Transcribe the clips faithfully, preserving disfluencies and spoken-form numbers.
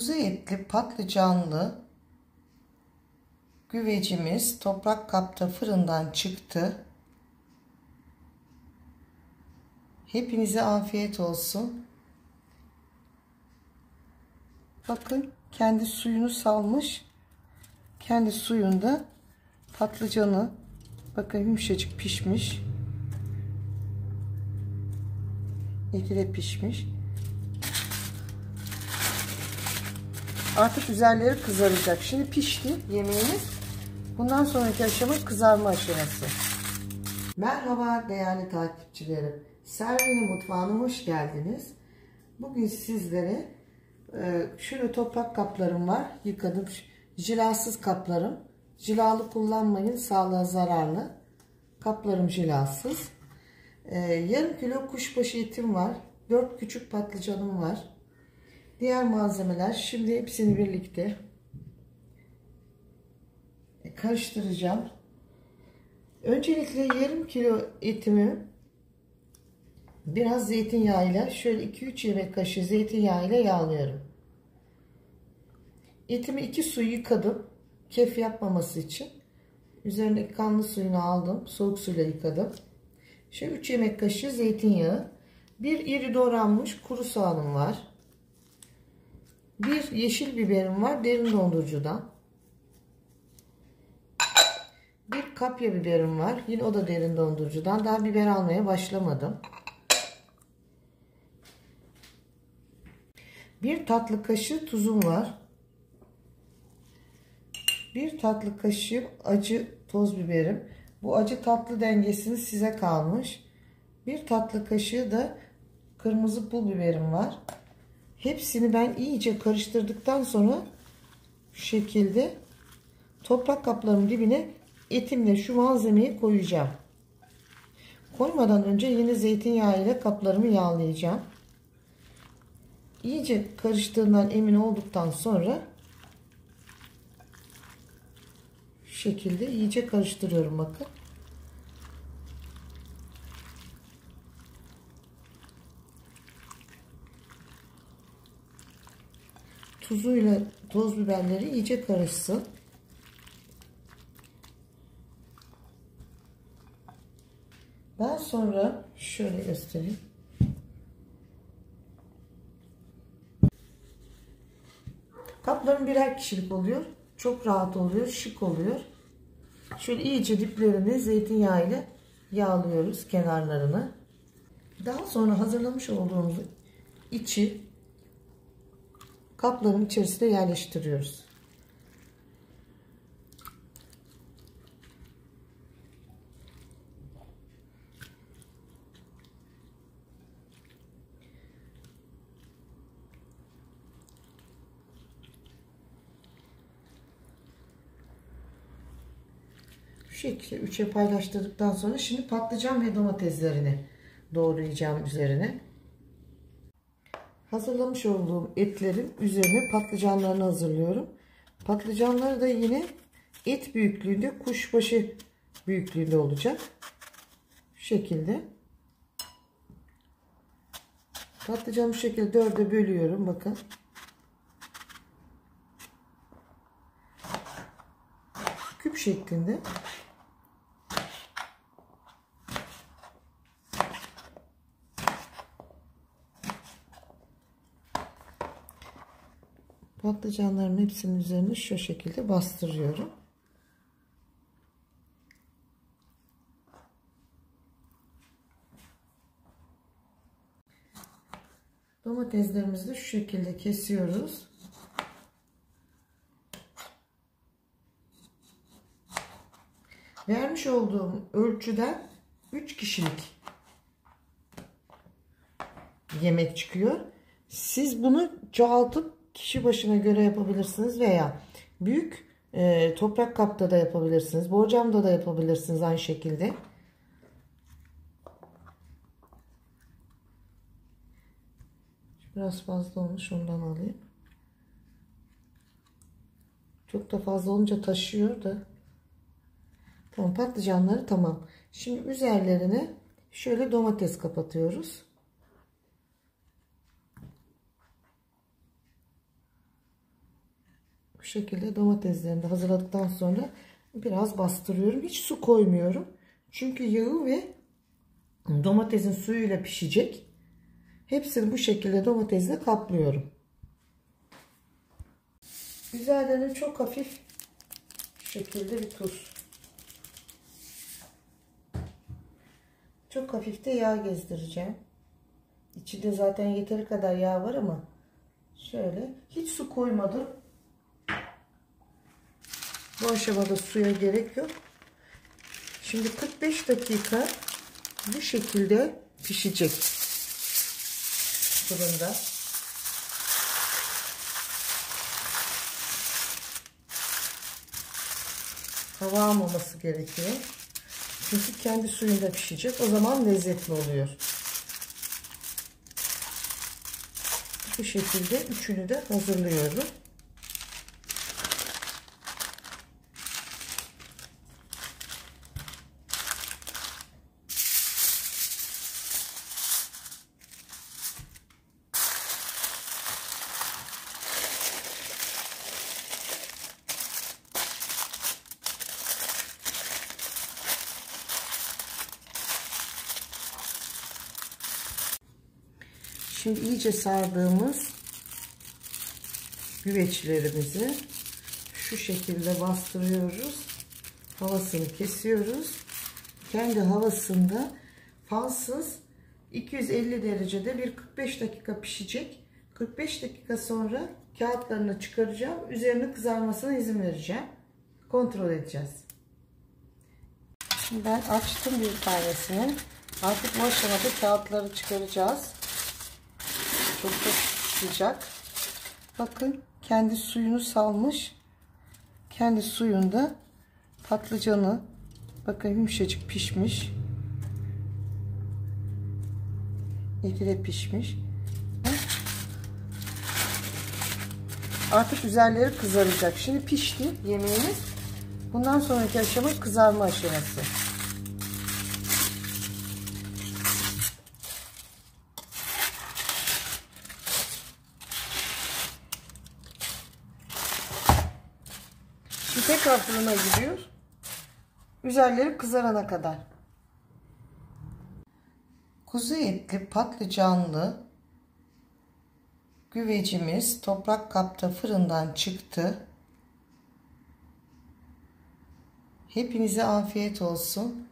Kuzu etli patlıcanlı güvecimiz toprak kapta fırından çıktı. Hepinize afiyet olsun. Bakın kendi suyunu salmış. Kendi suyunda patlıcanı bakın yumuşacık pişmiş. Eti de pişmiş. Artık üzerleri kızaracak. Şimdi pişti yemeğimiz. Bundan sonraki aşama kızarma aşaması. Merhaba değerli takipçilerim. Servi'nin mutfağına hoş geldiniz. Bugün sizlere e, şöyle toprak kaplarım var. Yıkadım. Jilasız kaplarım. Jilalı kullanmayın. Sağlığa zararlı. Kaplarım jilasız. E, yarım kilo kuşbaşı etim var. dört küçük patlıcanım var. Diğer malzemeler. Şimdi hepsini birlikte karıştıracağım. Öncelikle yarım kilo etimi biraz zeytinyağıyla şöyle iki üç yemek kaşığı zeytinyağıyla yağlıyorum. Etimi iki su yıkadım. Kef yapmaması için. Üzerindeki kanlı suyunu aldım. Soğuk suyla yıkadım. Şöyle üç yemek kaşığı zeytinyağı. Bir iri doğranmış kuru soğanım var. Bir yeşil biberim var. Derin dondurucudan. Bir kapya biberim var. Yine o da derin dondurucudan. Daha biber almaya başlamadım. Bir tatlı kaşığı tuzum var. Bir tatlı kaşığı acı toz biberim. Bu acı tatlı dengesini size kalmış. Bir tatlı kaşığı da kırmızı pul biberim var. Hepsini ben iyice karıştırdıktan sonra şu şekilde toprak kaplarımın dibine etimle şu malzemeyi koyacağım. Koymadan önce yine zeytinyağı ile kaplarımı yağlayacağım. İyice karıştığından emin olduktan sonra şu şekilde iyice karıştırıyorum bakın. Tuzuyla toz biberleri iyice karışsın. Daha sonra şöyle göstereyim. Kaplarım birer kişilik oluyor. Çok rahat oluyor, şık oluyor. Şöyle iyice diplerini zeytinyağı ile yağlıyoruz kenarlarını. Daha sonra hazırlamış olduğumuz içi kapların içerisine yerleştiriyoruz. Şu şekilde üçe paylaştırdıktan sonra şimdi patlıcan ve domateslerini doğrayacağım üzerine. Hazırlamış olduğum etlerin üzerine patlıcanlarını hazırlıyorum. Patlıcanları da yine et büyüklüğünde, kuşbaşı büyüklüğünde olacak. Şu şekilde. Patlıcanı bu şekilde dörde bölüyorum. Bakın. Küp şeklinde. Patlıcanların hepsinin üzerine şu şekilde bastırıyorum. Domateslerimizi de şu şekilde kesiyoruz. Vermiş olduğum ölçüden üç kişilik yemek çıkıyor. Siz bunu çoğaltıp kişi başına göre yapabilirsiniz veya büyük e, toprak kapta da yapabilirsiniz. Borcamda da yapabilirsiniz aynı şekilde. Biraz fazla olmuş, ondan alayım. Çok da fazla olunca taşıyor da. Tamam, patlıcanları tamam. Şimdi üzerlerine şöyle domates kapatıyoruz. şekilde domateslerini de hazırladıktan sonra biraz bastırıyorum. Hiç su koymuyorum. Çünkü yağı ve domatesin suyuyla pişecek. Hepsini bu şekilde domatesle kaplıyorum. Üzerlerine çok hafif şekilde bir tuz. Çok hafif de yağ gezdireceğim. İçinde zaten yeteri kadar yağ var ama şöyle hiç su koymadım. Bu aşamada suya gerek yok. Şimdi kırk beş dakika bu şekilde pişecek fırında. Hava almaması gerekiyor. Çünkü kendi suyunda pişecek. O zaman lezzetli oluyor. Bu şekilde üçünü de hazırlıyorum. Şimdi iyice sardığımız güveçlerimizi şu şekilde bastırıyoruz. Havasını kesiyoruz. Kendi havasında falsız iki yüz elli derecede bir kırk beş dakika pişecek. kırk beş dakika sonra kağıtlarını çıkaracağım. Üzerine kızarmasına izin vereceğim. Kontrol edeceğiz. Şimdi ben açtım bir tanesini. Artık bu aşamada kağıtları çıkaracağız. Çok da sıcak. Bakın kendi suyunu salmış. Kendi suyunda patlıcanı bakın yumuşacık pişmiş. İyi de pişmiş. Artık üzerleri kızaracak. Şimdi pişti yemeğimiz. Bundan sonraki aşama kızarma aşaması. Şimdi tekrar fırına gidiyor. Üzerleri kızarana kadar. Kuzu etli patlıcanlı güvecimiz toprak kapta fırından çıktı. Hepinize afiyet olsun.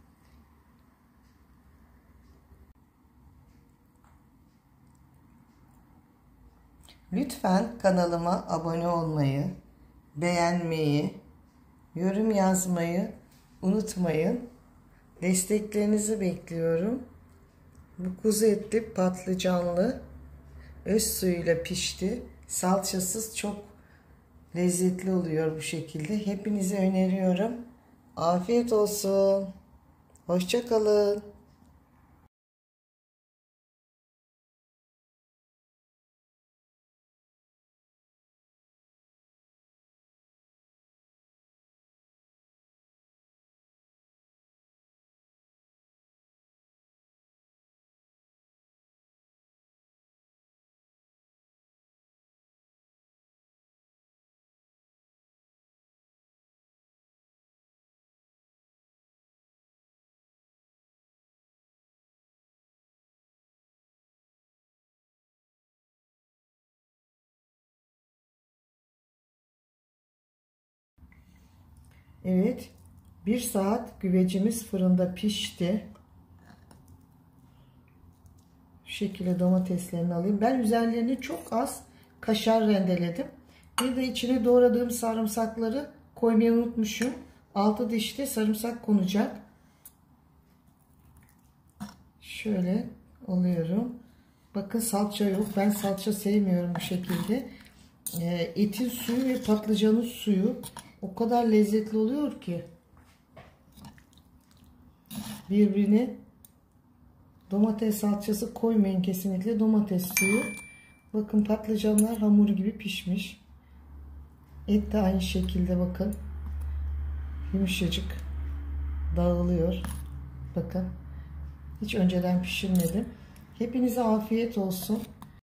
Lütfen kanalıma abone olmayı, beğenmeyi, yorum yazmayı unutmayın. Desteklerinizi bekliyorum. Bu kuzu etli patlıcanlı öz suyuyla pişti. Salçasız çok lezzetli oluyor bu şekilde. Hepinize öneriyorum. Afiyet olsun. Hoşça kalın. Evet, bir saat güvecimiz fırında pişti. Şu şekilde domateslerini alayım. Ben üzerlerine çok az kaşar rendeledim. Bir de içine doğradığım sarımsakları koymayı unutmuşum. Altı dişte sarımsak konacak. Şöyle alıyorum. Bakın salça yok. Ben salça sevmiyorum bu şekilde. Etin suyu ve patlıcanın suyu o kadar lezzetli oluyor ki birbirine. Domates salçası koymayın kesinlikle. Domates suyu. Bakın patlıcanlar hamur gibi pişmiş. Et de aynı şekilde bakın. Yumuşacık dağılıyor. Bakın. Hiç önceden pişirmedim. Hepinize afiyet olsun.